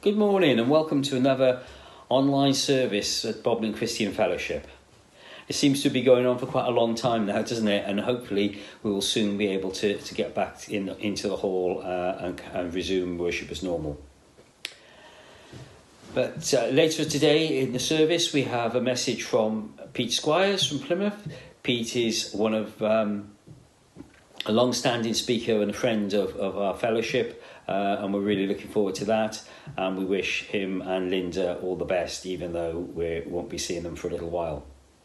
Good morning and welcome to another online service at Boblin Christian Fellowship. It seems to be going on for quite a long time now, doesn't it? And hopefully we will soon be able to get back into the hall and resume worship as normal. But later today in the service we have a message from Pete Squires from Plymouth. Pete is one of a long-standing speaker and a friend of our fellowship. And we're really looking forward to that, and we wish him and Linda all the best, even though we won't be seeing them for a little while.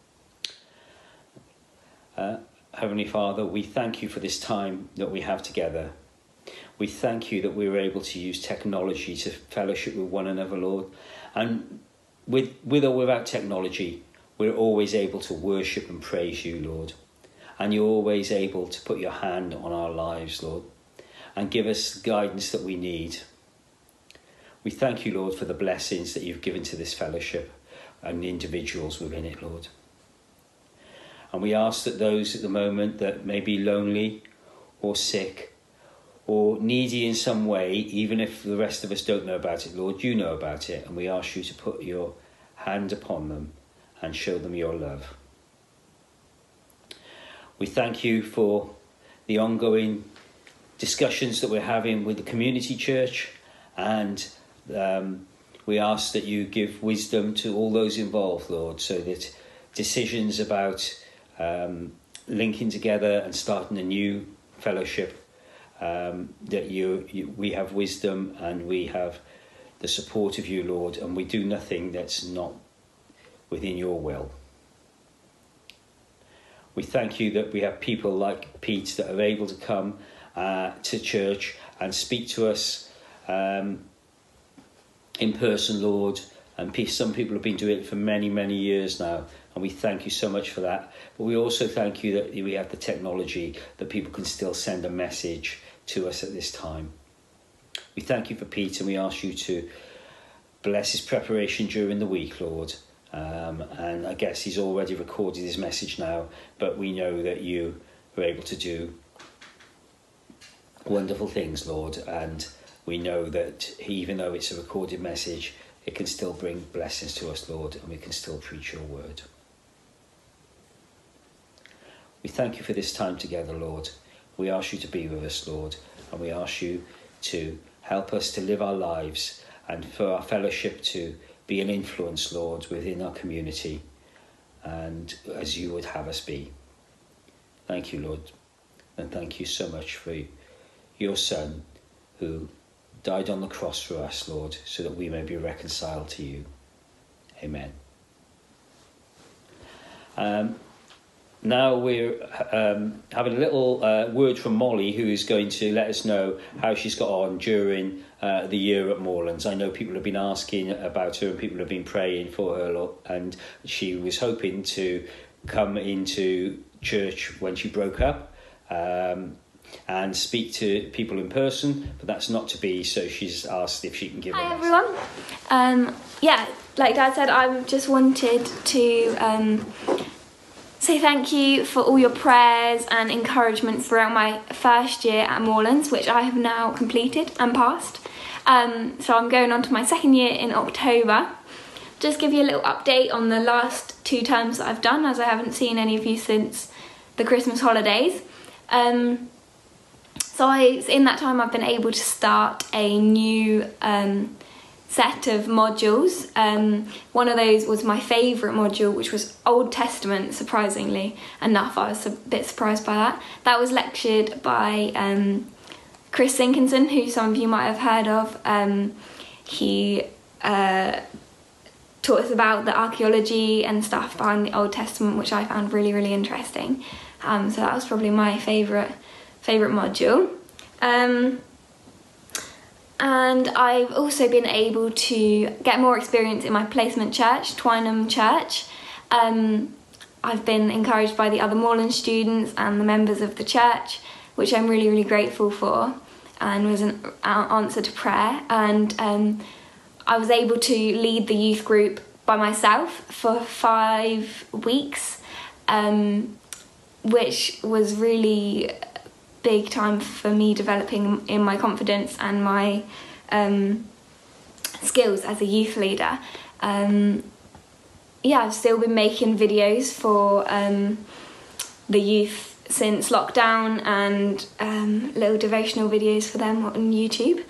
Heavenly Father, we thank you for this time that we have together. We thank you that we were able to use technology to fellowship with one another, Lord, and with or without technology, we're always able to worship and praise you, Lord, and you're always able to put your hand on our lives, Lord, and give us guidance that we need. We thank you, Lord, for the blessings that you've given to this fellowship and the individuals within it, Lord. And we ask that those at the moment that may be lonely or sick or needy in some way, even if the rest of us don't know about it, Lord, you know about it, and we ask you to put your hand upon them and show them your love. We thank you for the ongoing discussions that we're having with the community church, and we ask that you give wisdom to all those involved, Lord, so that decisions about linking together and starting a new fellowship, that we have wisdom and we have the support of you, Lord, and we do nothing that's not within your will. We thank you that we have people like Pete that are able to come to church and speak to us in person, Lord, and some people have been doing it for many, many years now, and we thank you so much for that. But we also thank you that we have the technology that people can still send a message to us at this time. We thank you for Pete, and we ask you to bless his preparation during the week, Lord. And I guess he's already recorded his message now, but we know that you are able to do wonderful things, Lord, and we know that even though it's a recorded message, it can still bring blessings to us, Lord, and we can still preach your word. We thank you for this time together, Lord. We ask you to be with us, Lord, and we ask you to help us to live our lives and for our fellowship to be an influence, Lord, within our community, and as you would have us be. Thank you, Lord, and thank you so much for your Son, who died on the cross for us, Lord, so that we may be reconciled to you. Amen. Now we're having a little word from Molly, who is going to let us know how she's got on during the year at Moorlands. I know people have been asking about her and people have been praying for her, and she was hoping to come into church when she broke up and speak to people in person, but that's not to be, so she's asked if she can give Hi everyone. Like Dad said, I just wanted to say thank you for all your prayers and encouragement throughout my first year at Moorlands, which I have now completed and passed. So I'm going on to my second year in October. Just give you a little update on the last 2 terms that I've done, as I haven't seen any of you since the Christmas holidays. So in that time I've been able to start a new set of modules. One of those was my favourite module, which was Old Testament, surprisingly enough. I was a bit surprised by that. That was lectured by Chris Sinkinson, who some of you might have heard of. He taught us about the archaeology and stuff behind the Old Testament, which I found really, really interesting. So that was probably my favourite module. And I've also been able to get more experience in my placement church, Twynham Church. I've been encouraged by the other Moorland students and the members of the church, which I'm really, really grateful for, and was an answer to prayer. And I was able to lead the youth group by myself for 5 weeks, which was really big time for me developing in my confidence and my skills as a youth leader. Yeah, I've still been making videos for the youth since lockdown, and little devotional videos for them on YouTube.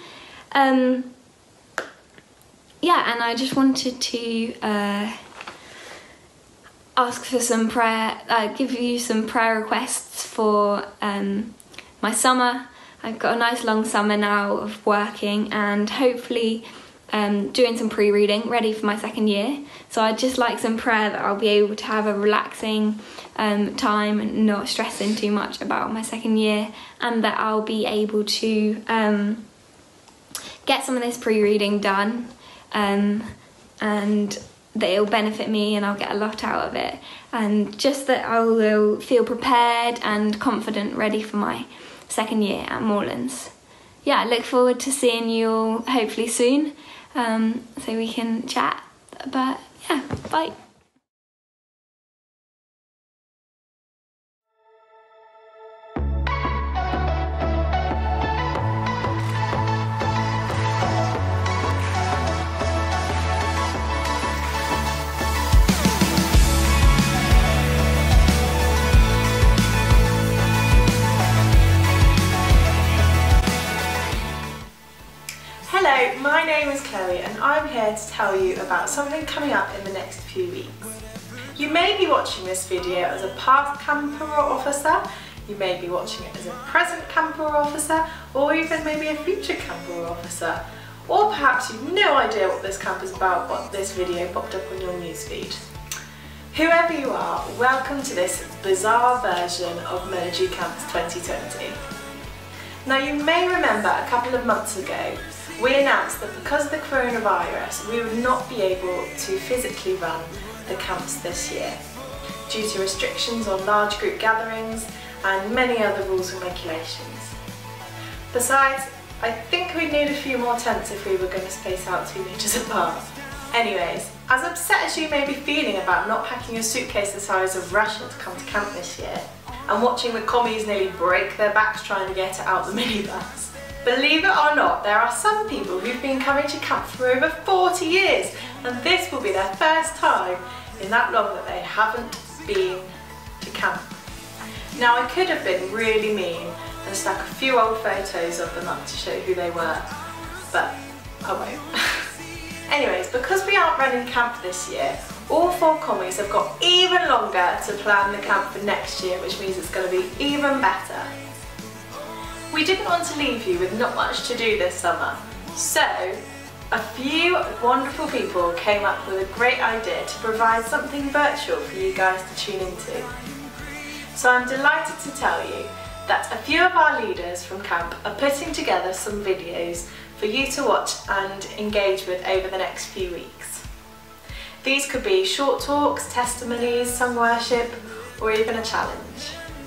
Yeah, and I just wanted to ask for some prayer, give you some prayer requests for my summer. I've got a nice long summer now of working and hopefully doing some pre-reading, ready for my second year. So I'd just like some prayer that I'll be able to have a relaxing time and not stressing too much about my second year, and that I'll be able to get some of this pre-reading done, and that it'll benefit me and I'll get a lot out of it, and just that I will feel prepared and confident, ready for my second year at Moorlands. Yeah, I look forward to seeing you all hopefully soon, so we can chat. But yeah, bye. Hello, my name is Chloe and I'm here to tell you about something coming up in the next few weeks. You may be watching this video as a past camper or officer, you may be watching it as a present camper or officer, or even maybe a future camper or officer. Or perhaps you've no idea what this camp is about, but this video popped up on your newsfeed. Whoever you are, welcome to this bizarre version of Military Camps 2020. Now you may remember a couple of months ago we announced that because of the coronavirus we would not be able to physically run the camps this year due to restrictions on large group gatherings and many other rules and regulations. Besides, I think we'd need a few more tents if we were going to space out 2 meters apart. Anyways, as upset as you may be feeling about not packing a suitcase the size of Russia to come to camp this year, and watching the commies nearly break their backs trying to get it out the minibus, believe it or not, there are some people who've been coming to camp for over 40 years, and this will be their first time in that long that they haven't been to camp. Now I could have been really mean and stuck a few old photos of them up to show who they were, but I won't. Anyways, because we aren't running camp this year, all 4 commies have got even longer to plan the camp for next year, which means it's going to be even better. We didn't want to leave you with not much to do this summer, so a few wonderful people came up with a great idea to provide something virtual for you guys to tune into. So I'm delighted to tell you that a few of our leaders from camp are putting together some videos for you to watch and engage with over the next few weeks. These could be short talks, testimonies, song worship, or even a challenge.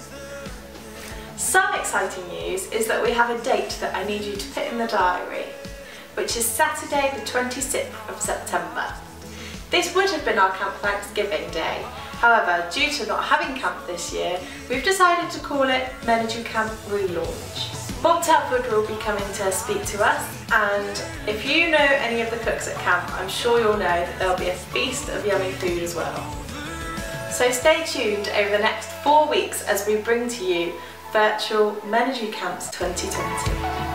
Some exciting news is that we have a date that I need you to put in the diary, which is Saturday the 26th of September. This would have been our Camp Thanksgiving Day. However, due to not having camp this year, we've decided to call it Military Camp Relaunch. Bob Telford will be coming to speak to us, and if you know any of the cooks at camp, I'm sure you'll know that there'll be a feast of yummy food as well. So stay tuned over the next 4 weeks as we bring to you virtual Military Camps 2020.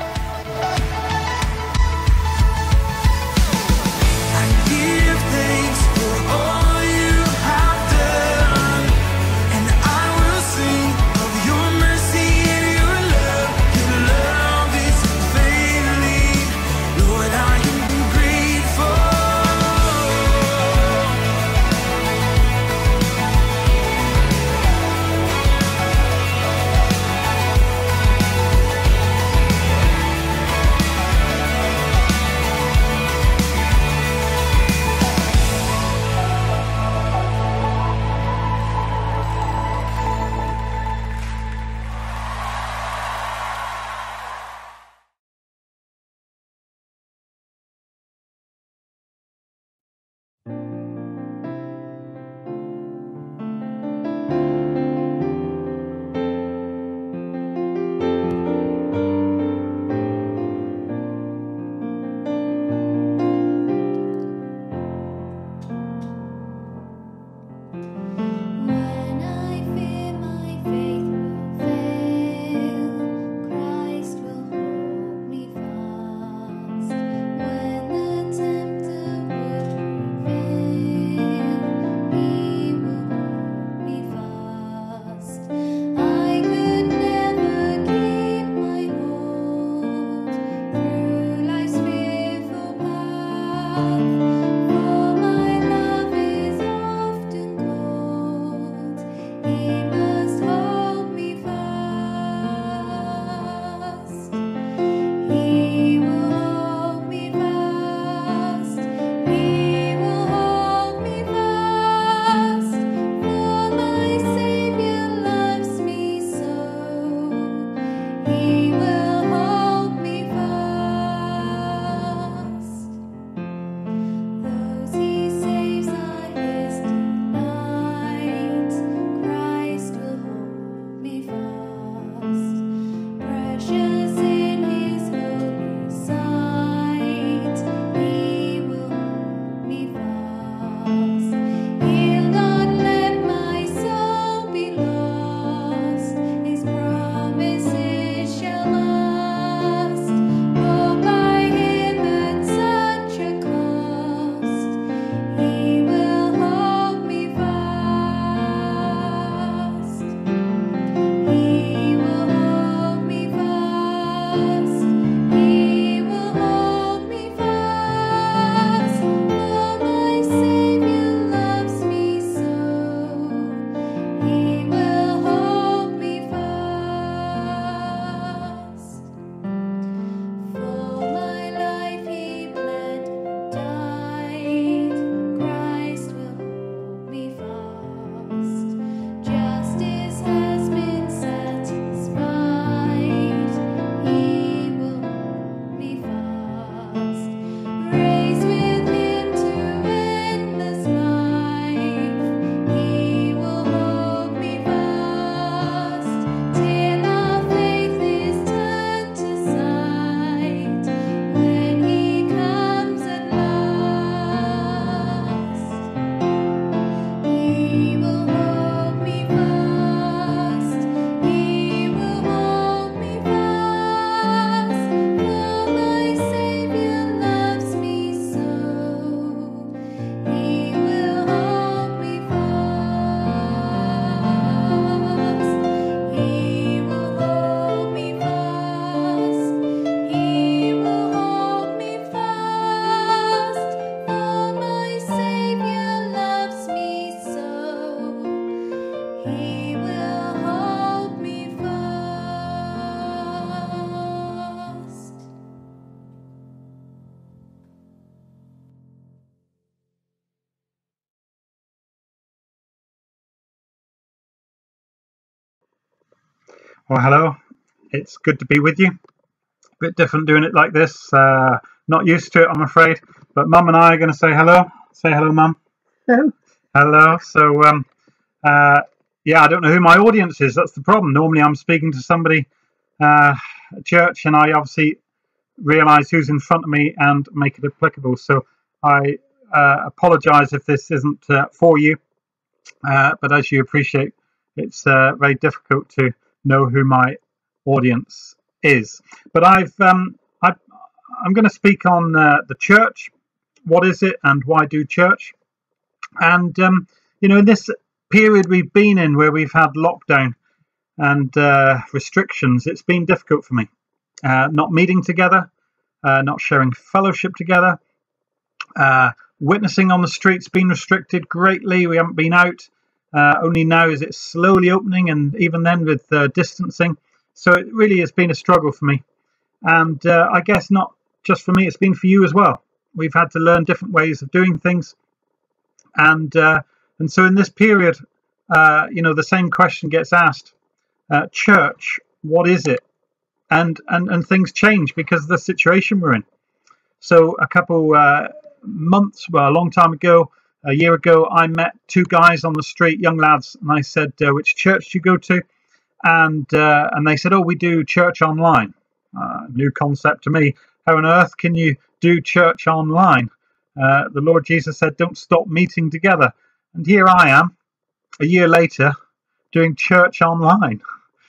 Well, hello. It's good to be with you. A bit different doing it like this. Not used to it, I'm afraid. But Mum and I are going to say hello. Say hello, Mum. Hello. Hello. So, yeah, I don't know who my audience is. That's the problem. Normally I'm speaking to somebody at church, and I obviously realise who's in front of me and make it applicable. So I apologise if this isn't for you. But as you appreciate, it's very difficult to know who my audience is. But I'm going to speak on the church. What is it, and why do church? And in this period we've been in, where we've had lockdown and restrictions, it's been difficult for me. Not meeting together, not sharing fellowship together. Witnessing on the streets been restricted greatly. We haven't been out. Only now is it slowly opening, and even then with distancing. So it really has been a struggle for me. And I guess not just for me, it's been for you as well. We've had to learn different ways of doing things. And so in this period, the same question gets asked. Church, what is it? And things change because of the situation we're in. So a couple months, well, a long time ago, a year ago, I met two guys on the street, young lads, and I said, which church do you go to? And they said, oh, we do church online. New concept to me. How on earth can you do church online? The Lord Jesus said, don't stop meeting together. And here I am, a year later, doing church online.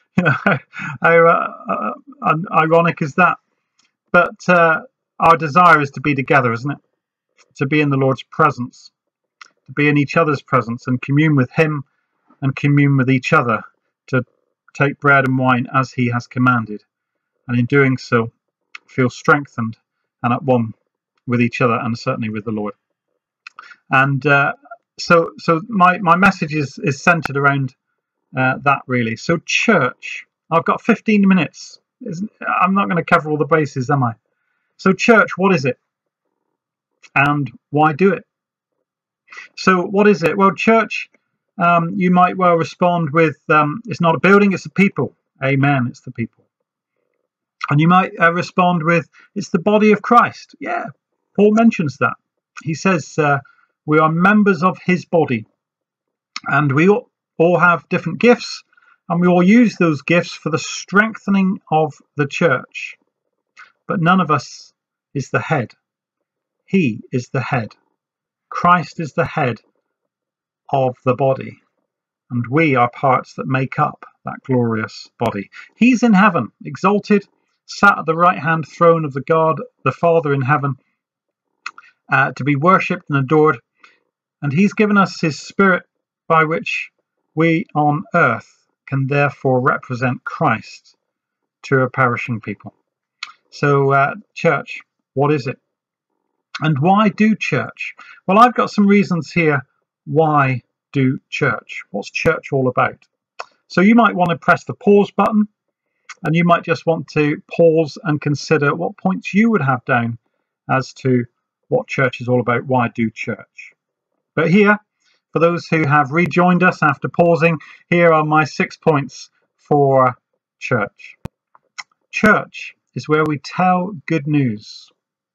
How ironic is that? But our desire is to be together, isn't it? To be in the Lord's presence, to be in each other's presence and commune with Him and commune with each other, to take bread and wine as He has commanded, and in doing so feel strengthened and at one with each other and certainly with the Lord. And so my message is centered around that, really. So church, I've got 15 minutes. I'm not going to cover all the bases, am I? So church, what is it? And why do it? So what is it? Well, church, you might well respond with, it's not a building, it's the people. Amen, it's the people. And you might respond with, it's the body of Christ. Yeah, Paul mentions that. He says we are members of his body, and we all have different gifts, and we all use those gifts for the strengthening of the church. But none of us is the head. He is the head. Christ is the head of the body, and we are parts that make up that glorious body. He's in heaven, exalted, sat at the right-hand throne of the God, the Father in heaven, to be worshipped and adored, and he's given us his Spirit, by which we on earth can therefore represent Christ to a perishing people. So, church, what is it? And why do church? Well, I've got some reasons here why do church. What's church all about? So you might want to press the pause button, and you might just want to pause and consider what points you would have down as to what church is all about. Why do church? But here, for those who have rejoined us after pausing, here are my 6 points for church. Church is where we tell good news.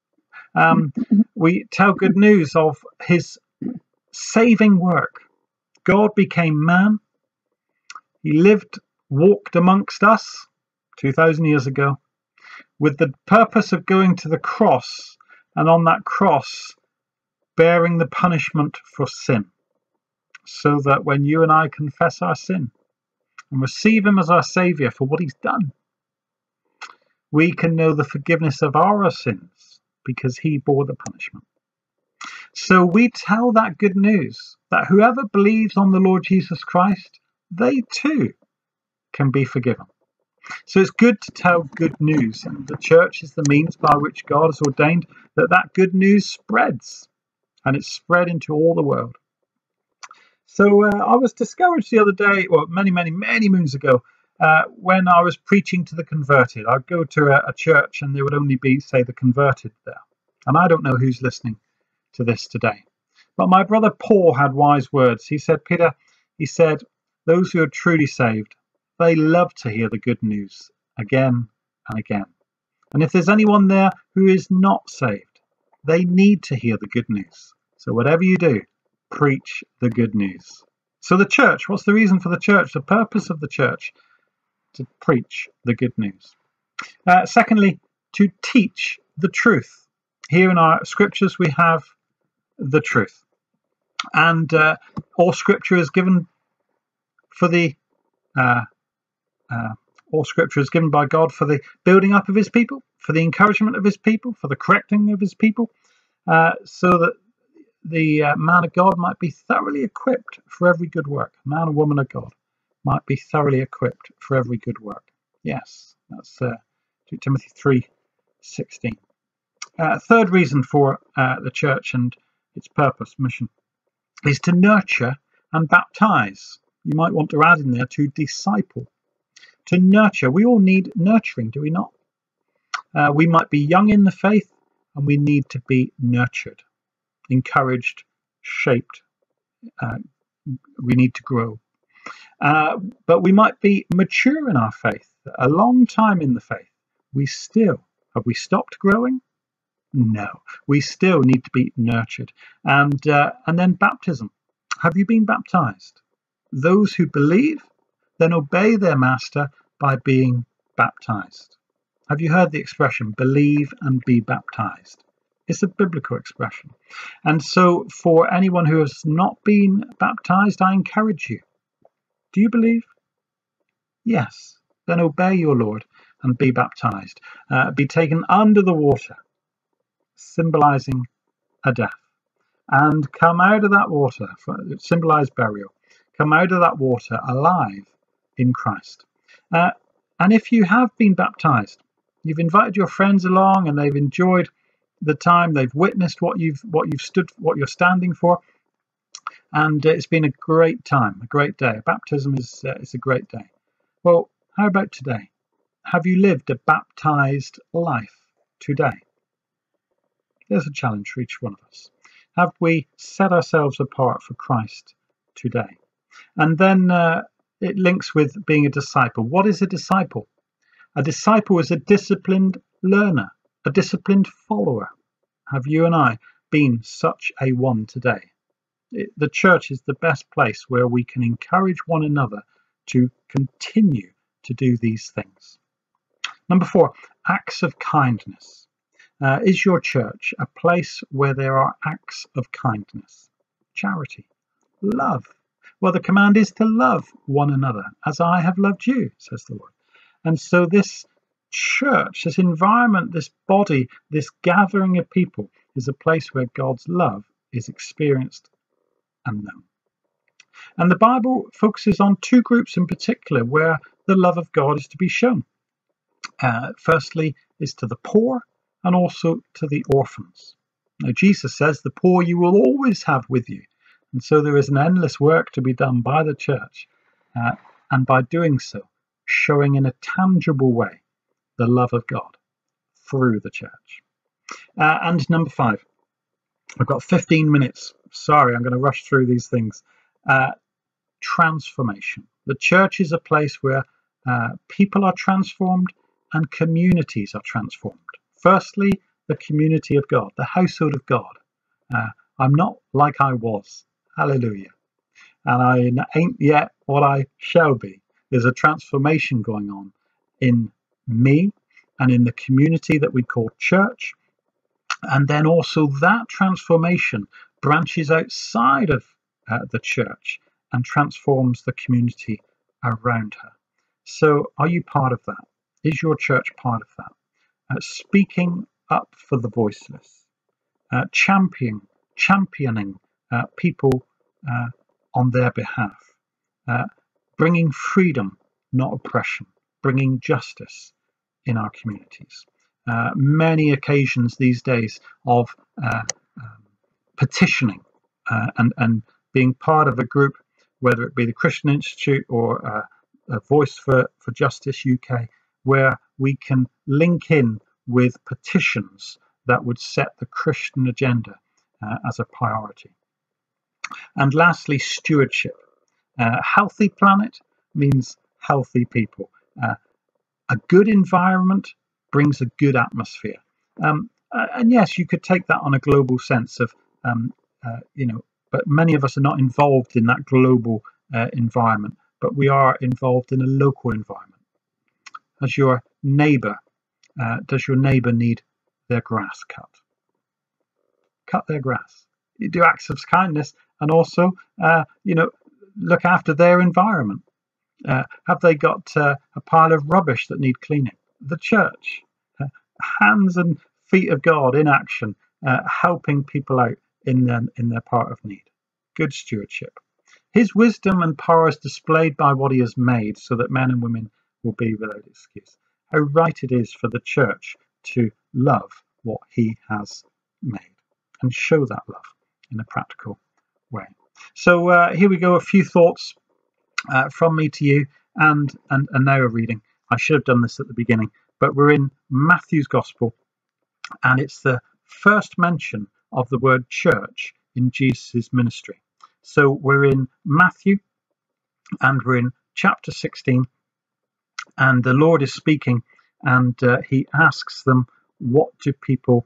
We tell good news of his saving work. God became man. He lived, walked amongst us 2,000 years ago with the purpose of going to the cross, and on that cross bearing the punishment for sin, so that when you and I confess our sin and receive him as our Saviour for what he's done, we can know the forgiveness of our sins because he bore the punishment. So we tell that good news that whoever believes on the Lord Jesus Christ, they too can be forgiven. So it's good to tell good news, and the church is the means by which God has ordained that that good news spreads, and it's spread into all the world. So I was discouraged the other day, well, many moons ago, when I was preaching to the converted. I'd go to a church and there would only be, say, the converted there. And I don't know who's listening to this today. But my brother Paul had wise words. He said, Peter, he said, those who are truly saved they love to hear the good news again and again. And if there's anyone there who is not saved, they need to hear the good news. So whatever you do, preach the good news. So the church, what's the reason for the church? The purpose of the church? To preach the good news. Secondly, to teach the truth. Here in our scriptures we have the truth. And all scripture is given for the all scripture is given by God for the building up of his people, for the encouragement of his people, for the correcting of his people, so that the man of God might be thoroughly equipped for every good work. Man and woman of God might be thoroughly equipped for every good work. Yes, that's 2 Timothy 3:16. Third reason for the church and its purpose, mission, is to nurture and baptize. You might want to add in there to disciple. To nurture. We all need nurturing, do we not? We might be young in the faith and we need to be nurtured, encouraged, shaped. We need to grow. But we might be mature in our faith, a long time in the faith. Have we stopped growing? No, we still need to be nurtured. And then baptism. Have you been baptized? Those who believe then obey their master by being baptized. Have you heard the expression, believe and be baptized? It's a biblical expression. And so for anyone who has not been baptized, I encourage you. Do you believe? Yes. Then obey your Lord and be baptized. Be taken under the water, symbolizing a death. And come out of that water, symbolize burial. Come out of that water alive in Christ. And if you have been baptized, you've invited your friends along and they've enjoyed the time, they've witnessed what you're standing for, and it's been a great time, a great day. Baptism is a great day. Well, how about today? Have you lived a baptized life today? There's a challenge for each one of us. Have we set ourselves apart for Christ today? And then it links with being a disciple. What is a disciple? A disciple is a disciplined learner, a disciplined follower. Have you and I been such a one today? The church is the best place where we can encourage one another to continue to do these things. Number 4, acts of kindness. Is your church a place where there are acts of kindness, charity, love? Well, the command is to love one another as I have loved you, says the Lord. And so this church, this environment, this body, this gathering of people is a place where God's love is experienced and known. And the Bible focuses on 2 groups in particular where the love of God is to be shown. Firstly is to the poor and also to the orphans. Now Jesus says the poor you will always have with you. And so there is an endless work to be done by the church, and by doing so, showing in a tangible way the love of God through the church. And number 5, I've got 15 minutes. Sorry, I'm going to rush through these things. Transformation. The church is a place where people are transformed and communities are transformed. Firstly, the community of God, the household of God. I'm not like I was. Hallelujah. And I ain't yet what I shall be. There's a transformation going on in me and in the community that we call church. And then also that transformation branches outside of the church and transforms the community around her. So are you part of that? Is your church part of that? Speaking up for the voiceless, championing people on their behalf, bringing freedom, not oppression, bringing justice in our communities. Many occasions these days of petitioning and being part of a group, whether it be the Christian Institute or a Voice for Justice UK, where we can link in with petitions that would set the Christian agenda as a priority. And lastly, stewardship. A healthy planet means healthy people. A good environment brings a good atmosphere. And yes, you could take that on a global sense of, but many of us are not involved in that global environment, but we are involved in a local environment. As your neighbour, does your neighbour need their grass cut? Cut their grass. You do acts of kindness, and also, look after their environment. Have they got a pile of rubbish that need cleaning? The church, hands and feet of God in action, helping people out in their part of need. Good stewardship. His wisdom and power is displayed by what he has made, so that men and women will be without excuse. How right it is for the church to love what he has made and show that love in a practical way. So here we go, a few thoughts from me to you, and now a reading. I should have done this at the beginning, but we're in Matthew's Gospel, and it's the first mention of the word church in Jesus' ministry. So we're in Matthew, and we're in chapter 16, and the Lord is speaking, and he asks them, who do people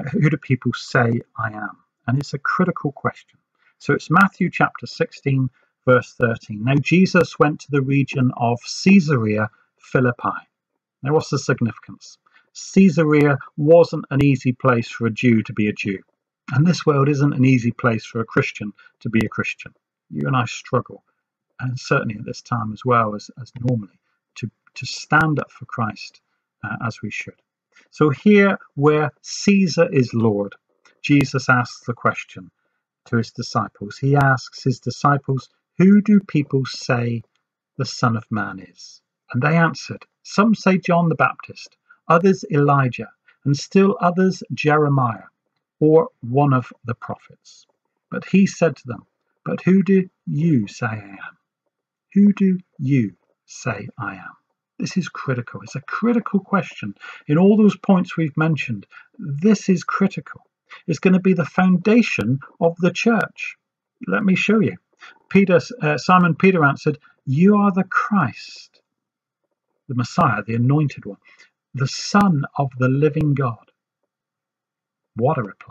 say I am? And it's a critical question. So it's Matthew chapter 16, verse 13. Now Jesus went to the region of Caesarea Philippi. Now what's the significance? Caesarea wasn't an easy place for a Jew to be a Jew. And this world isn't an easy place for a Christian to be a Christian. You and I struggle, and certainly at this time as well as normally, to stand up for Christ as we should. So here, where Caesar is Lord, Jesus asks the question to his disciples. He asks his disciples, who do people say the Son of Man is? And they answered, some say John the Baptist, others Elijah, and still others Jeremiah, or one of the prophets. But he said to them, but who do you say I am? Who do you say I am? This is critical. It's a critical question. In all those points we've mentioned, this is critical. It's going to be the foundation of the church. Let me show you. Simon Peter answered, you are the Christ, the Messiah, the anointed one, the Son of the living God. What a reply.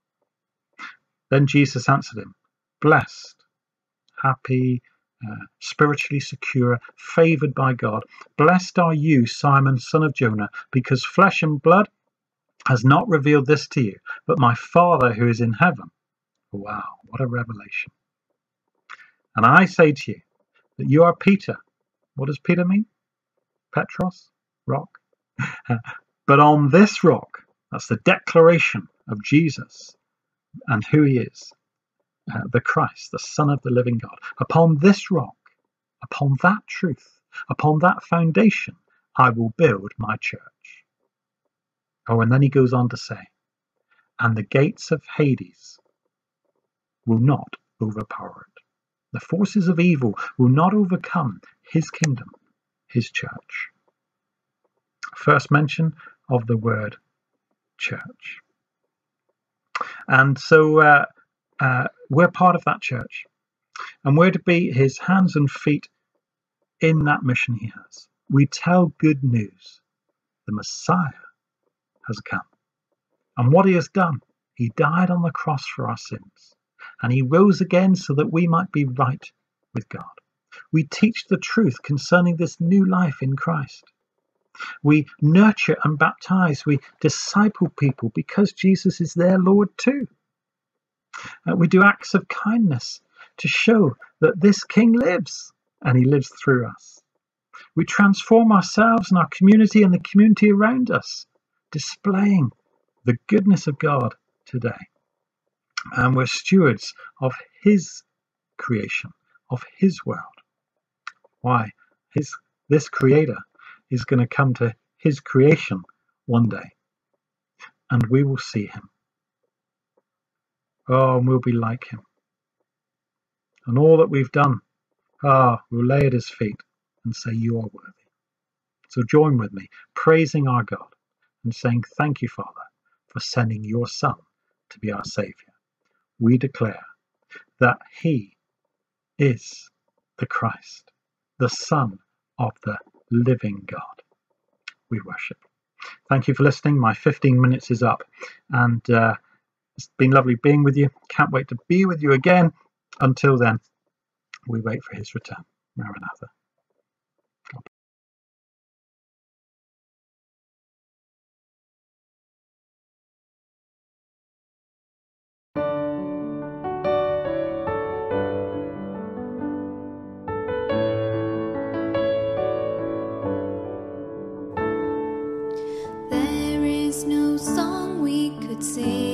Then Jesus answered him, blessed, happy, spiritually secure, favoured by God. Blessed are you, Simon, son of Jonah, because flesh and blood has not revealed this to you, but my Father who is in heaven. Wow, what a revelation. And I say to you that you are Peter. What does Peter mean? Petros, rock. But on this rock, that's the declaration of Jesus and who he is, the Christ, the Son of the living God. Upon this rock, upon that truth, upon that foundation, I will build my church. Oh, and then he goes on to say, and the gates of Hades will not overpower it. The forces of evil will not overcome his kingdom, his church. First mention of the word church. And so we're part of that church, and we're to be his hands and feet in that mission he has. We tell good news. The Messiah has come, and what he has done, he died on the cross for our sins, and he rose again so that we might be right with God. We teach the truth concerning this new life in Christ. We nurture and baptize. We disciple people because Jesus is their Lord too. We do acts of kindness to show that this King lives, and he lives through us. We transform ourselves and our community and the community around us, displaying the goodness of God today. And we're stewards of his creation, of his world. Why? This creator is going to come to his creation one day, and we will see him. Oh, and we'll be like him. And all that we've done, we'll lay at his feet and say, you are worthy. So join with me, praising our God and saying, thank you, Father, for sending your Son to be our Saviour. We declare that he is the Christ, the Son of the living God. We worship. Thank you for listening. My 15 minutes is up, and it's been lovely being with you. Can't wait to be with you again. Until then, we wait for his return. Maranatha. There is no song we could sing